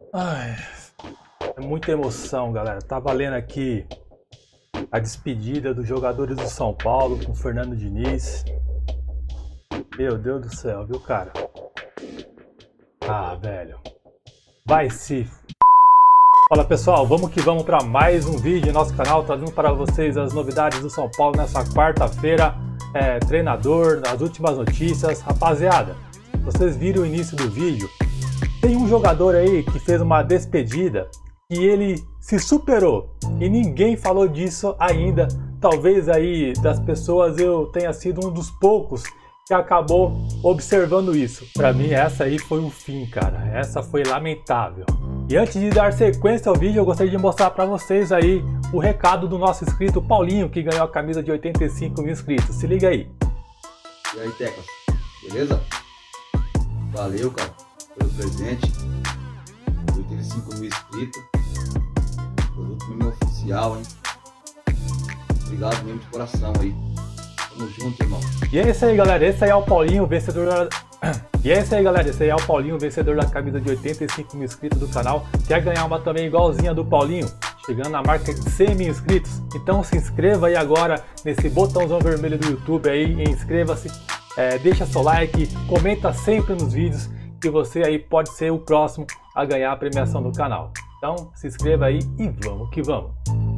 Ai, é muita emoção, galera. Tá valendo aqui a despedida dos jogadores do São Paulo com o Fernando Diniz. Meu Deus do céu, viu, cara? Ah, velho. Vai se... Fala, pessoal, vamos que vamos para mais um vídeo no nosso canal, trazendo para vocês as novidades do São Paulo nessa quarta-feira. Treinador, as últimas notícias. Rapaziada, vocês viram o início do vídeo. Tem um jogador aí que fez uma despedida e ele se superou e ninguém falou disso ainda. Talvez aí das pessoas eu tenha sido um dos poucos que acabou observando isso. Para mim essa aí foi o fim, cara. Essa foi lamentável. E antes de dar sequência ao vídeo, eu gostaria de mostrar para vocês aí o recado do nosso inscrito Paulinho, que ganhou a camisa de 85 mil inscritos. Se liga aí. E aí, Teclas, beleza? Valeu, cara, pelo presente. 85 mil inscritos. Produto mesmo oficial, hein? Obrigado mesmo de coração aí. Tamo junto, irmão. E é isso aí, galera. Esse aí é o Paulinho, vencedor da... E é isso aí, galera. Esse aí é o Paulinho, vencedor da camisa de 85 mil inscritos do canal. Quer ganhar uma também igualzinha do Paulinho? Chegando na marca de 100 mil inscritos. Então se inscreva aí agora nesse botãozão vermelho do YouTube aí. Inscreva-se, deixa seu like, comenta sempre nos vídeos que você aí pode ser o próximo a ganhar a premiação do canal. Então se inscreva aí e vamos que vamos.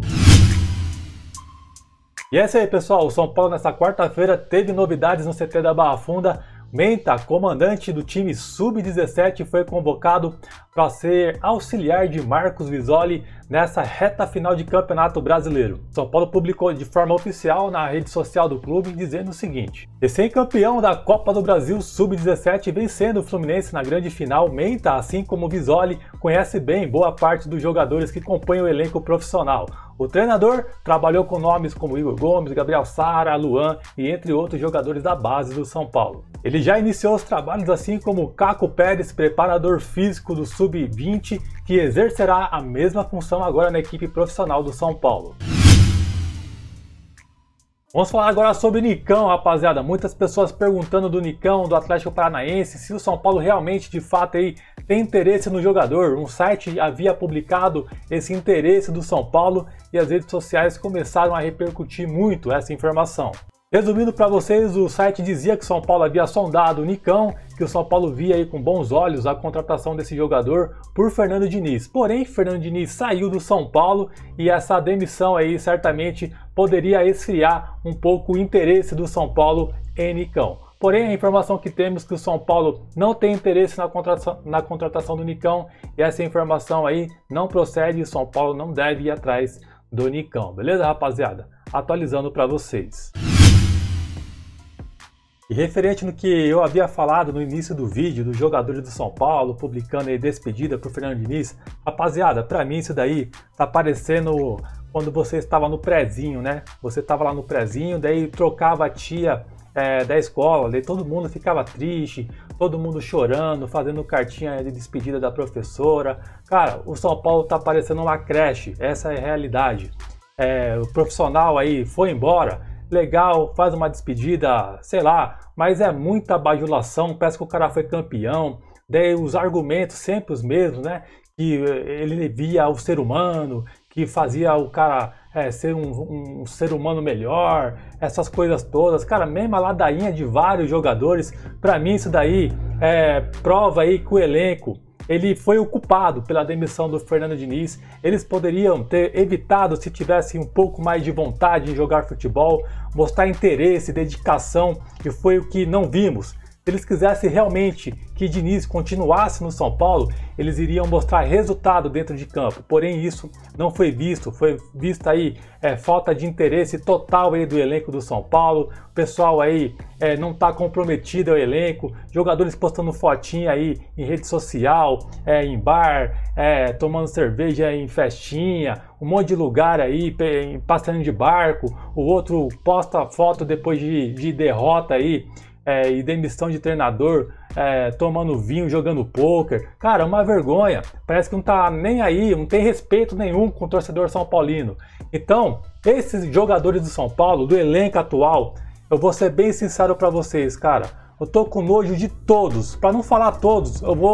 E é isso aí, pessoal. O São Paulo nessa quarta-feira teve novidades no CT da Barra Funda. Menta, comandante do time Sub-17, foi convocado para ser auxiliar de Marcos Visoli nessa reta final de Campeonato Brasileiro. São Paulo publicou de forma oficial na rede social do clube dizendo o seguinte: recém-campeão da Copa do Brasil Sub-17, vencendo o Fluminense na grande final, Menta, assim como Visoli, conhece bem boa parte dos jogadores que compõem o elenco profissional. O treinador trabalhou com nomes como Igor Gomes, Gabriel Sara, Luan e entre outros jogadores da base do São Paulo. Ele já iniciou os trabalhos assim como Caco Pérez, preparador físico do Sub-20, que exercerá a mesma função agora na equipe profissional do São Paulo. Vamos falar agora sobre o Nicão, rapaziada. Muitas pessoas perguntando do Nicão, do Atlético Paranaense, se o São Paulo realmente, de fato, aí, tem interesse no jogador. Um site havia publicado esse interesse do São Paulo e as redes sociais começaram a repercutir muito essa informação. Resumindo para vocês, o site dizia que o São Paulo havia sondado o Nicão, que o São Paulo via aí com bons olhos a contratação desse jogador por Fernando Diniz. Porém, Fernando Diniz saiu do São Paulo e essa demissão aí certamente poderia esfriar um pouco o interesse do São Paulo em Nicão. Porém, a informação que temos é que o São Paulo não tem interesse na contratação do Nicão e essa informação aí não procede e o São Paulo não deve ir atrás do Nicão. Beleza, rapaziada? Atualizando para vocês. E referente no que eu havia falado no início do vídeo dos jogadores do São Paulo publicando aí despedida pro Fernando Diniz, rapaziada, pra mim isso daí tá parecendo quando você estava no prezinho, né? Você estava lá no prezinho, daí trocava a tia da escola, daí todo mundo ficava triste, todo mundo chorando, fazendo cartinha de despedida da professora. Cara, o São Paulo tá parecendo uma creche, essa é a realidade. O profissional aí foi embora, legal, faz uma despedida, sei lá, mas é muita bajulação, parece que o cara foi campeão, daí os argumentos sempre os mesmos, né, que ele via o ser humano, que fazia o cara ser um ser humano melhor, essas coisas todas, cara, mesma ladainha de vários jogadores. Pra mim isso daí prova aí que o elenco ele foi o culpado pela demissão do Fernando Diniz. Eles poderiam ter evitado se tivessem um pouco mais de vontade em jogar futebol, mostrar interesse, dedicação, e foi o que não vimos. Se eles quisessem realmente que Diniz continuasse no São Paulo, eles iriam mostrar resultado dentro de campo. Porém, isso não foi visto. Foi vista aí falta de interesse total aí do elenco do São Paulo. O pessoal aí não está comprometido ao elenco. Jogadores postando fotinha aí em rede social, em bar, tomando cerveja em festinha, um monte de lugar aí, passando de barco. O outro posta foto depois de derrota aí. E demissão de treinador, tomando vinho, jogando pôquer. Cara, uma vergonha. Parece que não tá nem aí, não tem respeito nenhum com o torcedor são paulino. Então, esses jogadores do São Paulo, do elenco atual, eu vou ser bem sincero pra vocês, cara. Eu tô com nojo de todos. Pra não falar todos, eu vou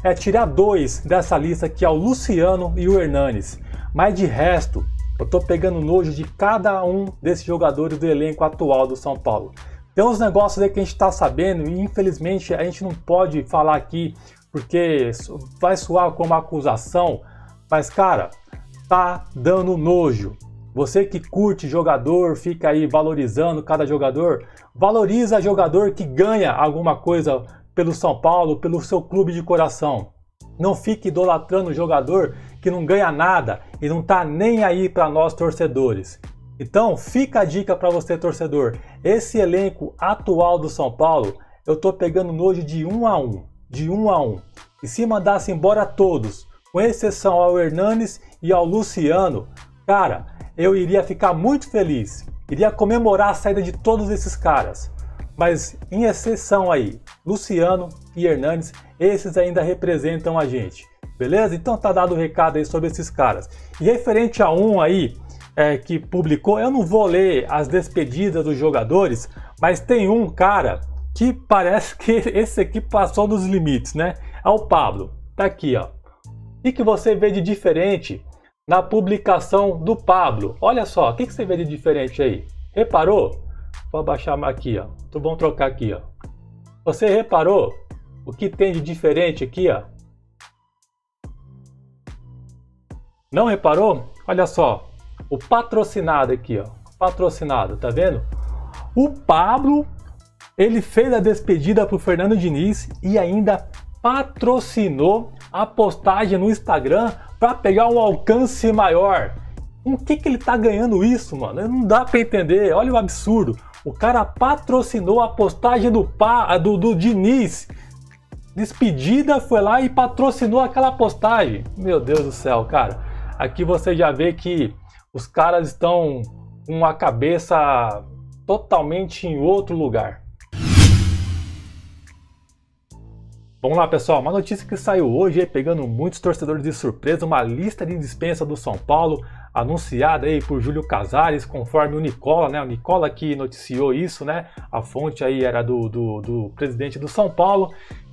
é tirar dois dessa lista, que é o Luciano e o Hernanes. Mas de resto, eu tô pegando nojo de cada um desses jogadores do elenco atual do São Paulo. Tem uns negócios aí que a gente tá sabendo e infelizmente a gente não pode falar aqui porque vai soar como acusação, mas cara, tá dando nojo. Você que curte jogador, fica aí valorizando cada jogador, valoriza jogador que ganha alguma coisa pelo São Paulo, pelo seu clube de coração. Não fique idolatrando jogador que não ganha nada e não tá nem aí para nós torcedores. Então fica a dica para você torcedor, esse elenco atual do São Paulo, eu tô pegando nojo de 1 a 1, de 1 a 1. E se mandasse embora todos, com exceção ao Hernanes e ao Luciano, cara, eu iria ficar muito feliz, iria comemorar a saída de todos esses caras. Mas em exceção aí, Luciano e Hernanes, esses ainda representam a gente, beleza? Então tá dado o recado aí sobre esses caras. E referente a um aí que publicou, eu não vou ler as despedidas dos jogadores, mas tem um cara que parece que esse aqui passou dos limites, né? É o Pablo, tá aqui ó. O que você vê de diferente na publicação do Pablo? Olha só, o que você vê de diferente aí? Reparou? Vou abaixar aqui, ó. Vamos trocar aqui, ó. Você reparou o que tem de diferente aqui, ó? Não reparou? Olha só, o patrocinado aqui, ó. Patrocinado, tá vendo? O Pablo, ele fez a despedida pro Fernando Diniz e ainda patrocinou a postagem no Instagram para pegar um alcance maior. Em que ele tá ganhando isso, mano? Não dá para entender. Olha o absurdo. O cara patrocinou a postagem do Diniz. Despedida, foi lá e patrocinou aquela postagem. Meu Deus do céu, cara. Aqui você já vê que os caras estão com a cabeça totalmente em outro lugar. Vamos lá, pessoal, uma notícia que saiu hoje, pegando muitos torcedores de surpresa, uma lista de dispensa do São Paulo, anunciada aí por Júlio Casares, conforme o Nicola, né? O Nicola que noticiou isso, né? A fonte aí era do presidente do São Paulo,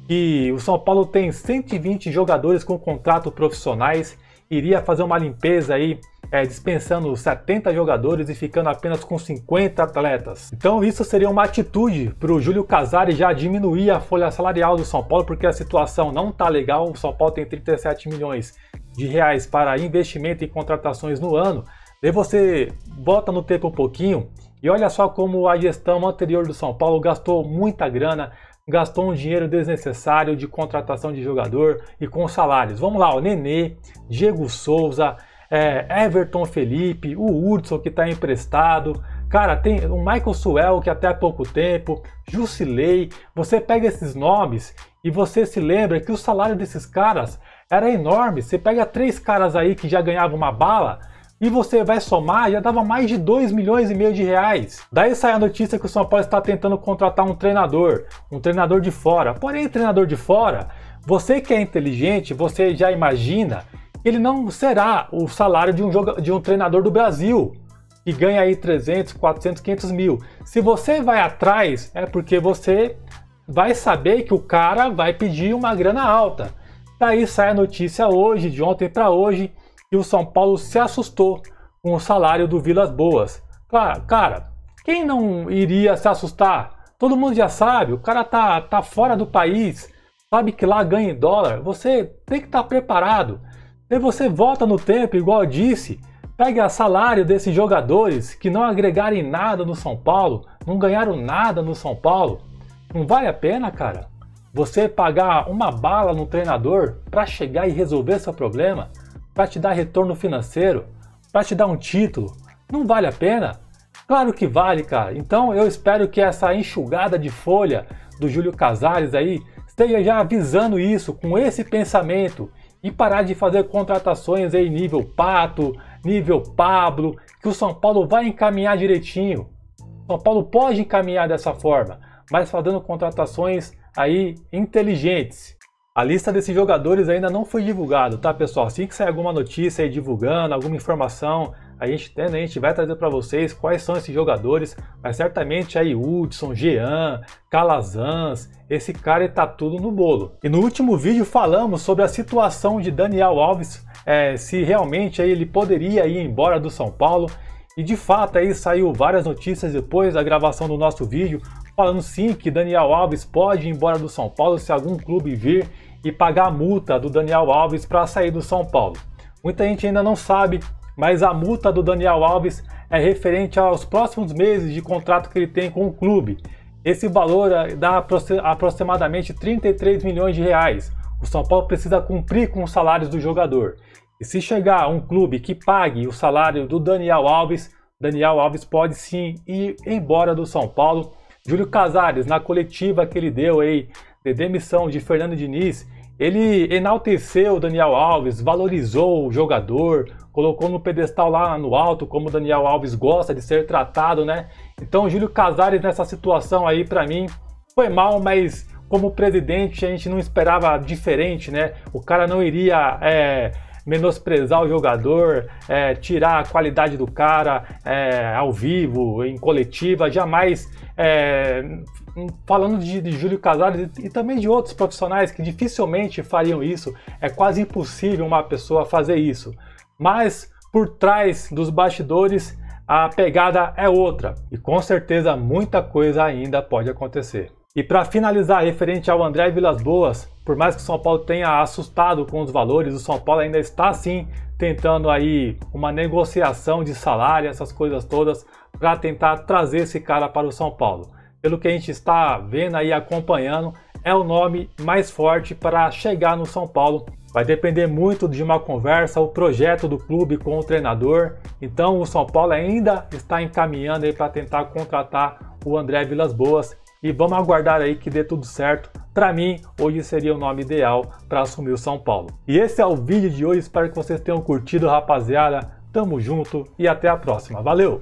e o São Paulo tem 120 jogadores com contrato profissionais, iria fazer uma limpeza aí, dispensando 70 jogadores e ficando apenas com 50 atletas. Então isso seria uma atitude para o Júlio Casares já diminuir a folha salarial do São Paulo, porque a situação não tá legal. O São Paulo tem 37 milhões de reais para investimento e contratações no ano. Daí você bota no tempo um pouquinho e olha só como a gestão anterior do São Paulo gastou muita grana, gastou um dinheiro desnecessário de contratação de jogador e com salários. Vamos lá, o Nenê, Diego Souza, Everton Felipe, o Hudson que está emprestado, cara, tem o Michael Suel que até há pouco tempo, Jusilei. Você pega esses nomes e você se lembra que o salário desses caras era enorme. Você pega 3 caras aí que já ganhavam uma bala e você vai somar, já dava mais de 2,5 milhões de reais. Daí sai a notícia que o São Paulo está tentando contratar um treinador de fora. Porém, treinador de fora, você que é inteligente, você já imagina ele não será o salário de um treinador do Brasil, que ganha aí 300, 400, 500 mil. Se você vai atrás, é porque você vai saber que o cara vai pedir uma grana alta. Daí sai a notícia hoje, de ontem para hoje, que o São Paulo se assustou com o salário do Vilas Boas. Claro, cara, quem não iria se assustar? Todo mundo já sabe, o cara tá fora do país, sabe que lá ganha em dólar, você tem que estar preparado. Daí você volta no tempo, igual eu disse, pega o salário desses jogadores que não agregarem nada no São Paulo, não ganharam nada no São Paulo. Não vale a pena, cara, você pagar uma bala no treinador para chegar e resolver seu problema, para te dar retorno financeiro, para te dar um título. Não vale a pena? Claro que vale, cara. Então eu espero que essa enxugada de folha do Júlio Casares aí esteja já avisando isso, com esse pensamento, e parar de fazer contratações aí nível Pato, nível Pablo, que o São Paulo vai encaminhar direitinho. O São Paulo pode encaminhar dessa forma, mas fazendo contratações aí inteligentes. A lista desses jogadores ainda não foi divulgada, tá, pessoal? Assim que sair alguma notícia aí divulgando, alguma informação, a gente vai trazer para vocês quais são esses jogadores, mas certamente aí Hudson, Jean, Calazans, esse cara está tudo no bolo. E no último vídeo falamos sobre a situação de Daniel Alves, se realmente aí ele poderia ir embora do São Paulo, e de fato aí saiu várias notícias depois da gravação do nosso vídeo, falando sim que Daniel Alves pode ir embora do São Paulo se algum clube vir e pagar a multa do Daniel Alves para sair do São Paulo. Muita gente ainda não sabe, mas a multa do Daniel Alves é referente aos próximos meses de contrato que ele tem com o clube. Esse valor dá aproximadamente 33 milhões de reais. O São Paulo precisa cumprir com os salários do jogador. E se chegar um clube que pague o salário do Daniel Alves pode sim ir embora do São Paulo. Júlio Casares, na coletiva que ele deu aí de demissão de Fernando Diniz, ele enalteceu o Daniel Alves, valorizou o jogador, colocou no pedestal lá no alto, como o Daniel Alves gosta de ser tratado, né? Então o Júlio Casares nessa situação aí, para mim, foi mal, mas como presidente a gente não esperava diferente, né? O cara não iria menosprezar o jogador, tirar a qualidade do cara ao vivo, em coletiva, jamais. Falando de Júlio Casares e também de outros profissionais que dificilmente fariam isso, é quase impossível uma pessoa fazer isso. Mas por trás dos bastidores a pegada é outra e com certeza muita coisa ainda pode acontecer. E para finalizar, referente ao André Vilas-Boas, por mais que o São Paulo tenha assustado com os valores, o São Paulo ainda está sim tentando aí uma negociação de salário, essas coisas todas, para tentar trazer esse cara para o São Paulo. Pelo que a gente está vendo aí, acompanhando, é o nome mais forte para chegar no São Paulo. Vai depender muito de uma conversa, o projeto do clube com o treinador. Então o São Paulo ainda está encaminhando aí para tentar contratar o André Vilas-Boas. E vamos aguardar aí que dê tudo certo. Para mim, hoje seria o nome ideal para assumir o São Paulo. E esse é o vídeo de hoje, espero que vocês tenham curtido, rapaziada. Tamo junto e até a próxima. Valeu!